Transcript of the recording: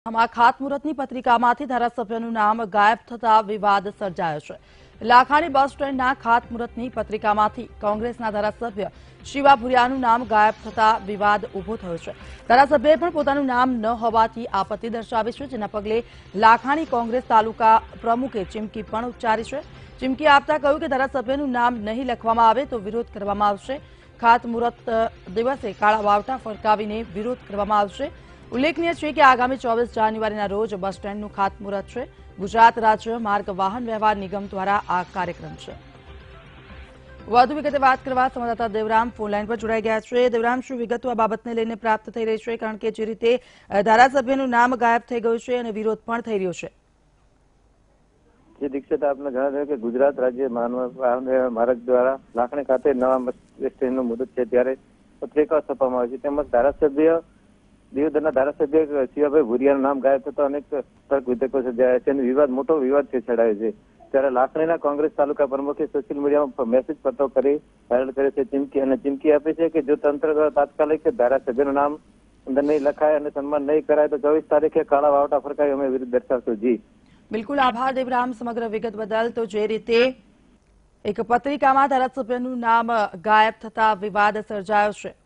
આમાં ખાતમુહૂર્તની પત્રિકામાંથી ધારાસભ્યનું નામ ગાયબ થતા વિવાદ સર્જાયો છે। લાખાણી બસ સ્ટેન્ડના ખાતમુહૂર્તની પત્રિકામાંથી કોંગ્રેસના ધારાસભ્ય શિવા ભુરિયાનું નામ ગાયબ થતા વિવાદ ઉભો થયો છે। ધારાસભ્યએ પણ પોતાનું નામ ન હોવાથી આપત્તિ દર્શાવી છે, જેના પગલે લાખાણી કોંગ્રેસ તાલુકા પ્રમુખે ચીમકી પણ ઉચ્ચારી છે। ચીમકી આપતા કહ્યું કે ધારાસભ્યનું નામ નહીં લખવામાં આવે તો વિરોધ કરવામાં આવશે। ખાતમુહૂર્ત દિવસે કાળા વાવટા ફરકાવીને વિરોધ કરવામાં આવશે। ઉલ્લેખનીય છે કે આગામી 24 જાન્યુઆરીના રોજ બસ સ્ટેન્ડનું ખાતમુહૂર્ત છે। ગુજરાત રાજ્ય માર્ગ વાહન વ્યવહાર નિગમ દ્વારા આ કાર્યક્રમ છે। વધુ વિગતે વાત કરવા સંવાદદાતા દેવરામ ફોનલાઈન પર જોડાઈ ગયા છે। દેવરામ, શું વિગતો આ બાબતને લઈને પ્રાપ્ત થઈ રહી છે? કારણ કે જે રીતે ધારાસભ્યનું નામ ગાયબ થઈ ગયું છે અને વિરોધ પણ થઈ રહ્યો છે। દીક્ષિત, આપને જણાવ્યું કે ગુજરાત રાજ્ય વાહન વ્યવહાર માર્ગ દ્વારા લાખણી ખાતે નવા બસ સ્ટેન્ડનું મુહૂર્ત છે, ત્યારે પત્રિકા છાપવામાં આવી છે। તેમજ ધારાસભ્ય દિયોદરના ધારાસભ્ય શિવાભાઈ ભુરિયાનું નામ ગાયબ થતા અનેક તર્ક વિતર્કો સર્જાયા છે અને મોટો વિવાદ છેડાયો છે। ત્યારે લાખણીના કોંગ્રેસ તાલુકા પ્રમુખે સોશિયલ મીડિયામાં મેસેજ પત્રો કરી વાયરલ કરે છે। ચીમકી આપી છે કે જો તંત્ર દ્વારા તાત્કાલિક ધારાસભ્યનું નામ અંદર નહીં લખાય અને સન્માન નહીં કરાય તો 24 તારીખે કાળા વાવટા ફરકાવી અમે વિરોધ દર્શાવશું। જી બિલકુલ, આભાર દેવરામ સમગ્ર વિગત બદલ। તો જે રીતે એક પત્રિકામાં ધારાસભ્યનું નામ ગાયબ થતા વિવાદ સર્જાયો છે,